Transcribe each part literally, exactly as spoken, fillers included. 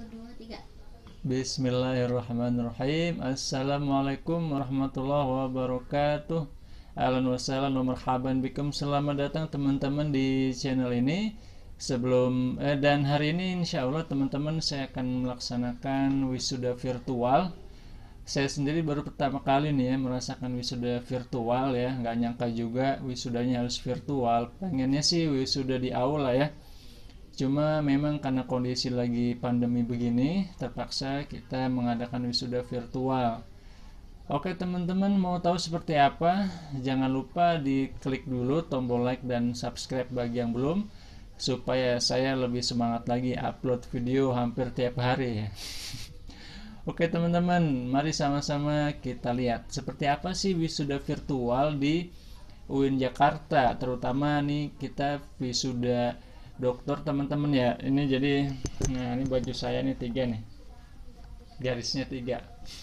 dua, tiga. Bismillahirrahmanirrahim. Assalamualaikum warahmatullahi wabarakatuh. Ahlan wa sahlan wa marhaban bikum. Selamat datang teman-teman di channel ini. Sebelum eh, dan hari ini insya Allah teman-teman saya akan melaksanakan wisuda virtual. Saya sendiri baru pertama kali nih ya merasakan wisuda virtual ya. Nggak nyangka juga wisudanya harus virtual. Pengennya sih wisuda di aula ya. Cuma memang karena kondisi lagi pandemi begini, terpaksa kita mengadakan wisuda virtual. Oke teman-teman, mau tahu seperti apa? Jangan lupa diklik dulu tombol like dan subscribe bagi yang belum, supaya saya lebih semangat lagi upload video hampir tiap hari ya. Oke teman-teman, mari sama-sama kita lihat seperti apa sih wisuda virtual di U I N Jakarta. Terutama nih kita wisuda dokter teman-teman ya. Ini jadi, nah ini baju saya nih tiga nih, garisnya tiga.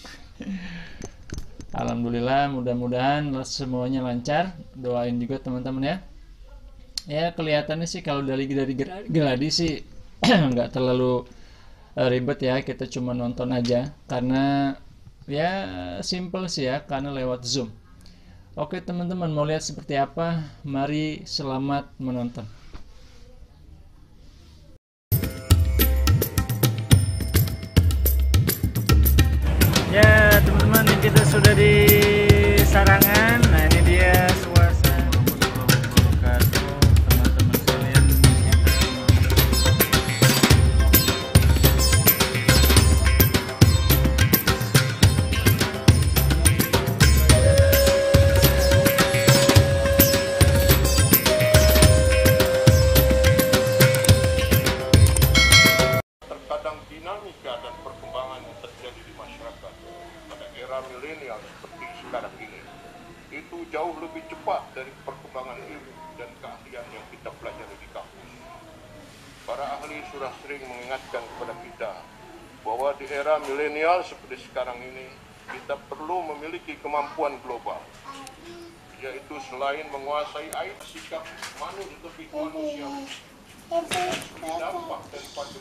Alhamdulillah, mudah-mudahan semuanya lancar. Doain juga teman-teman ya. Ya kelihatannya sih kalau dari dari geladi sih nggak terlalu uh, ribet ya. Kita cuma nonton aja karena ya simple sih ya, karena lewat Zoom. Oke teman-teman, mau lihat seperti apa? Mari selamat menonton. Ya teman-teman, kita sudah di Sarangan. Nah ini dia suasana teman-teman sekalian. Terkadang dinamika dan perkembangan yang terjadi di masyarakat pada era milenial seperti sekarang ini itu jauh lebih cepat dari perkembangan ilmu dan keahlian yang kita pelajari di kampus. Para ahli sudah sering mengingatkan kepada kita bahwa di era milenial seperti sekarang ini kita perlu memiliki kemampuan global, yaitu selain menguasai air sikap manusia lebih manusia. Dampak daripada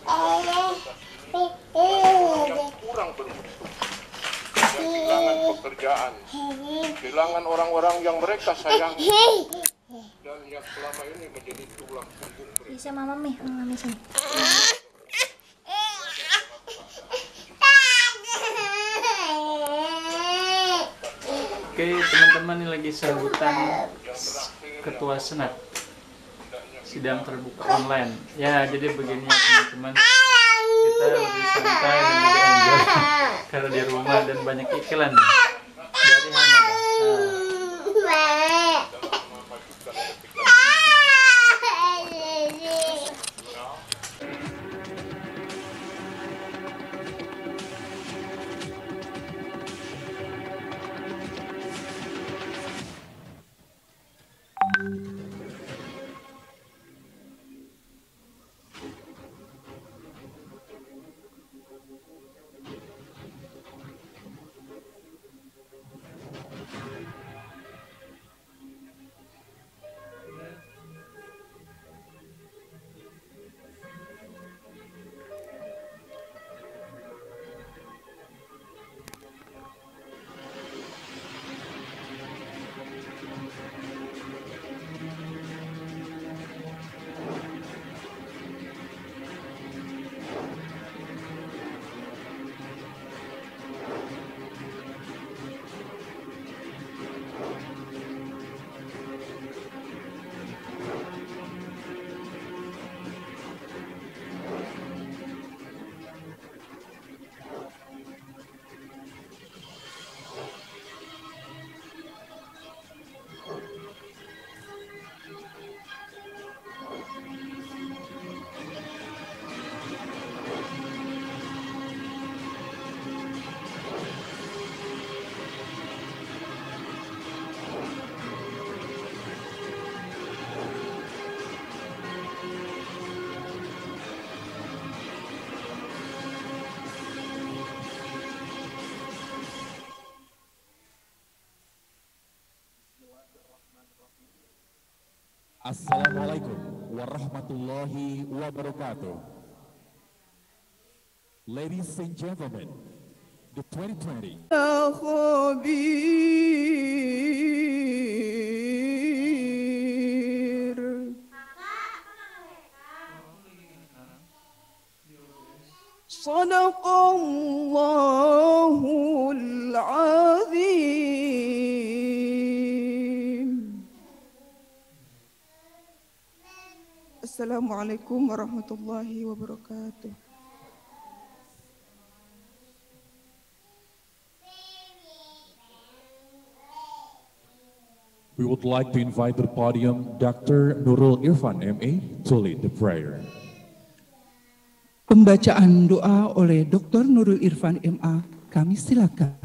yang kurang beruntung, yang kehilangan pekerjaan, kehilangan orang-orang yang mereka sayangi, dan yang selama ini menjadi tulang punggung mereka. Bisa mama nih, mama sini. Oke teman-teman, ini lagi sambutan Ketua Senat sidang terbuka online. Ya jadi begini ya teman-teman, kita lebih santai dan lebih enjoy karena di rumah dan banyak iklan dari Hamada. Nah. Assalamualaikum warahmatullahi wabarakatuh. Ladies and gentlemen, the twenty twenty خبير صدق الله العظيم. Assalamualaikum warahmatullahi wabarakatuh. We would like to invite to the podium Doctor Nurul Irfan M A to lead the prayer. Pembacaan doa oleh Doktor Nurul Irfan M A, kami silakan.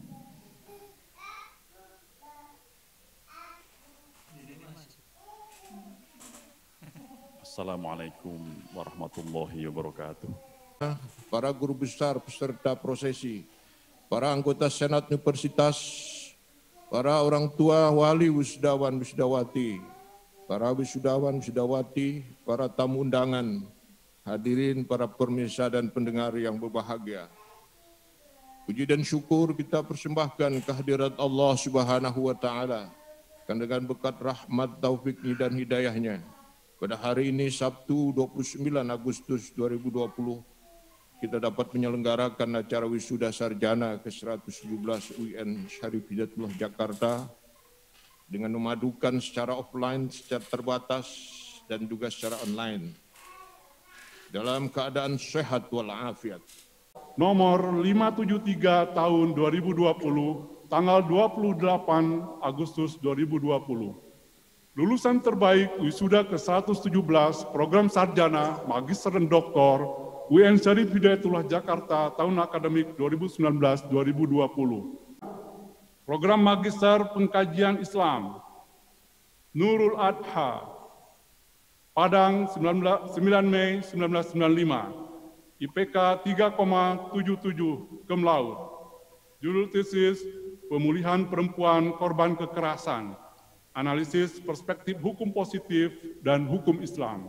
Assalamualaikum warahmatullahi wabarakatuh. Para guru besar peserta prosesi, para anggota Senat Universitas, para orang tua wali wisudawan wisudawati, para wisudawan wisudawati, para tamu undangan, hadirin para pemirsa dan pendengar yang berbahagia. Puji dan syukur kita persembahkan kehadirat Allah Subhanahu wa taala dan dengan berkat rahmat taufiknya dan hidayahnya. Pada hari ini Sabtu dua puluh sembilan Agustus dua ribu dua puluh kita dapat menyelenggarakan acara wisuda sarjana ke seratus tujuh belas U I N Syarif Hidayatullah Jakarta dengan memadukan secara offline, secara terbatas dan juga secara online dalam keadaan sehat walafiat. Nomor lima tujuh tiga tahun dua ribu dua puluh, tanggal dua puluh delapan Agustus dua ribu dua puluh. Lulusan terbaik wisuda ke seratus tujuh belas program sarjana, magister dan doktor U I N Syarif Hidayatullah Jakarta tahun akademik dua ribu sembilan belas dua ribu dua puluh. Program magister pengkajian Islam Nurul Adha Padang sembilan Mei seribu sembilan ratus sembilan puluh lima, I P K tiga koma tujuh tujuh cum laude. Judul tesis Pemulihan Perempuan Korban Kekerasan, Analisis Perspektif Hukum Positif dan Hukum Islam.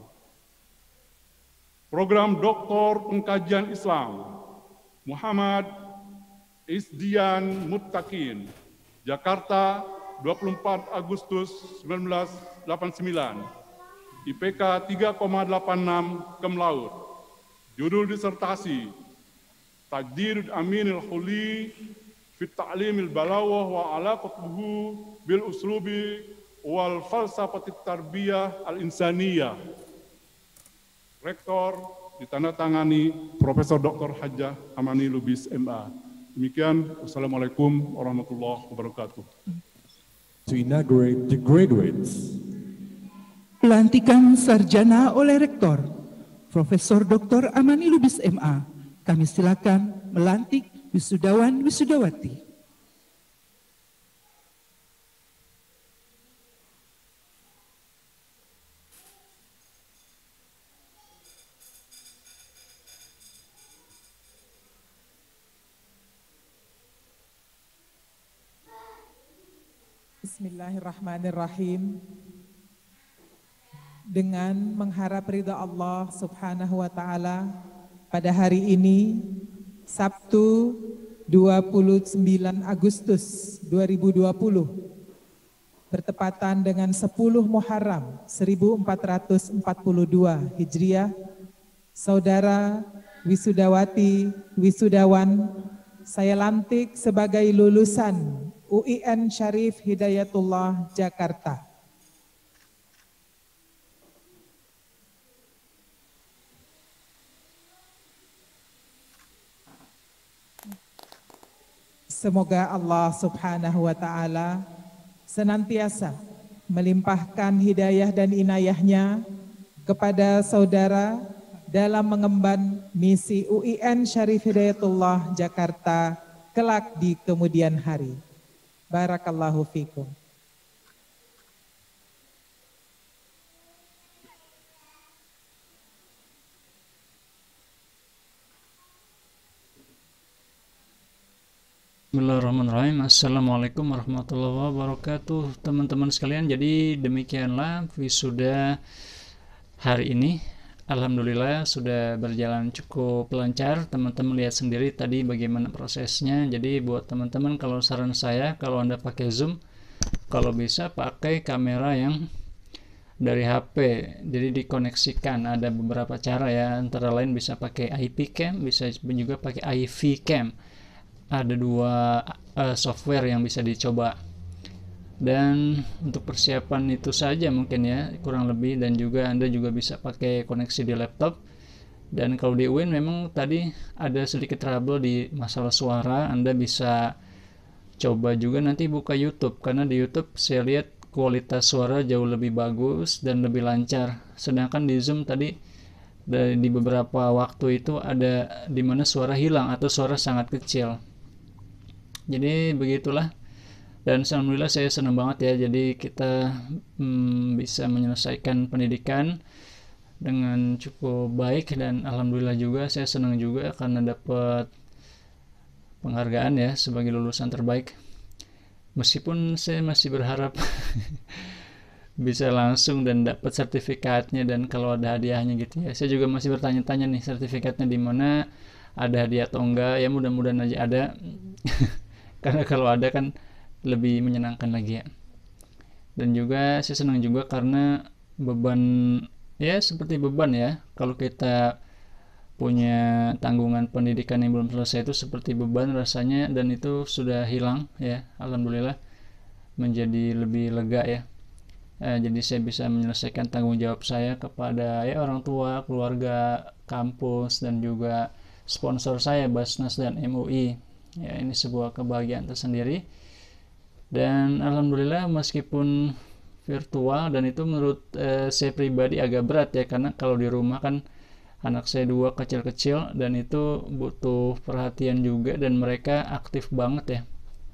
Program Doktor Pengkajian Islam Muhammad Isdian Muttaqin, Jakarta dua puluh empat Agustus seribu sembilan ratus delapan puluh sembilan, I P K tiga koma delapan enam cum laude. Judul disertasi Tajdir Aminil Khuli Fit Ta'limil Balawah wa Alaqatuhu Bil Uslubi wal Falsafatit Tarbiyah Al-Insaniyah. Rektor ditandatangani Profesor Doktor Hajjah Amani Lubis M A. Demikian, wassalamualaikum warahmatullahi wabarakatuh. To inaugurate the graduates. Pelantikan sarjana oleh Rektor Profesor Doktor Amani Lubis M A. Kami silakan melantik wisudawan wisudawati. Bismillahirrahmanirrahim. Dengan mengharap ridha Allah Subhanahu wa taala, pada hari ini Sabtu dua puluh sembilan Agustus dua ribu dua puluh bertepatan dengan sepuluh Muharram seribu empat ratus empat puluh dua Hijriah, saudara wisudawati, wisudawan, saya lantik sebagai lulusan U I N Syarif Hidayatullah Jakarta. Semoga Allah Subhanahu wa taala senantiasa melimpahkan hidayah dan inayahnya kepada saudara dalam mengemban misi U I N Syarif Hidayatullah Jakarta kelak di kemudian hari. Barakallahu fikum. Bismillahirrahmanirrahim. Assalamualaikum warahmatullahi wabarakatuh, teman-teman sekalian. Jadi demikianlah wisuda hari ini alhamdulillah sudah berjalan cukup lancar. Teman-teman lihat sendiri tadi bagaimana prosesnya. Jadi buat teman-teman, kalau saran saya, kalau Anda pakai Zoom, kalau bisa pakai kamera yang dari H P, jadi dikoneksikan. Ada beberapa cara ya, antara lain bisa pakai I P cam, bisa juga pakai I V cam. Ada dua uh, software yang bisa dicoba. Dan untuk persiapan itu saja mungkin ya, kurang lebih. Dan juga Anda juga bisa pakai koneksi di laptop. Dan kalau di U I N memang tadi ada sedikit trouble di masalah suara. Anda bisa coba juga nanti buka YouTube, karena di YouTube saya lihat kualitas suara jauh lebih bagus dan lebih lancar. Sedangkan di Zoom tadi dari di beberapa waktu itu ada dimana suara hilang atau suara sangat kecil. Jadi begitulah. Dan alhamdulillah saya senang banget ya. Jadi kita hmm, bisa menyelesaikan pendidikan dengan cukup baik, dan alhamdulillah juga saya senang juga karena dapat penghargaan ya sebagai lulusan terbaik. Meskipun saya masih berharap bisa langsung dan dapat sertifikatnya, dan kalau ada hadiahnya gitu ya. Saya juga masih bertanya-tanya nih, sertifikatnya di mana, ada hadiah atau enggak ya, mudah-mudahan aja ada. Karena kalau ada kan lebih menyenangkan lagi ya. Dan juga saya senang juga karena beban ya, seperti beban ya, kalau kita punya tanggungan pendidikan yang belum selesai itu seperti beban rasanya, dan itu sudah hilang ya, alhamdulillah, menjadi lebih lega ya. Eh, jadi saya bisa menyelesaikan tanggung jawab saya kepada ya orang tua, keluarga, kampus, dan juga sponsor saya Basnas dan M U I ya. Ini sebuah kebahagiaan tersendiri. Dan alhamdulillah meskipun virtual, dan itu menurut eh, saya pribadi agak berat ya, karena kalau di rumah kan anak saya dua kecil-kecil, dan itu butuh perhatian juga, dan mereka aktif banget ya.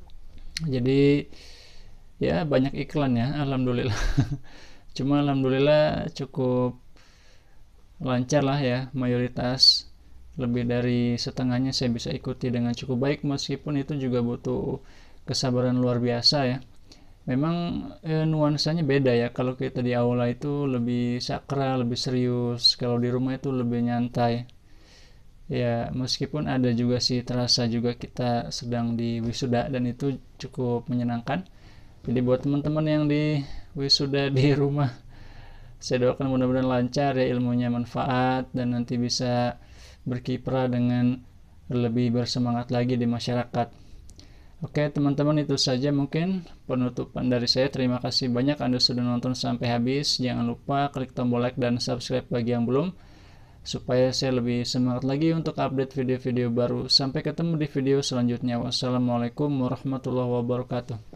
Jadi ya banyak iklan ya, alhamdulillah. Cuma alhamdulillah cukup lancar lah ya, mayoritas lebih dari setengahnya saya bisa ikuti dengan cukup baik, meskipun itu juga butuh kesabaran luar biasa ya. Memang eh, nuansanya beda ya, kalau kita di aula itu lebih sakral, lebih serius, kalau di rumah itu lebih nyantai ya. Meskipun ada juga sih terasa juga kita sedang di wisuda, dan itu cukup menyenangkan. Jadi buat teman-teman yang di wisuda di rumah, saya doakan mudah-mudahan lancar ya, ilmunya manfaat, dan nanti bisa berkiprah dengan lebih bersemangat lagi di masyarakat. Oke teman-teman, itu saja mungkin penutupan dari saya. Terima kasih banyak Anda sudah nonton sampai habis. Jangan lupa klik tombol like dan subscribe bagi yang belum, supaya saya lebih semangat lagi untuk update video-video baru. Sampai ketemu di video selanjutnya. Wassalamualaikum warahmatullahi wabarakatuh.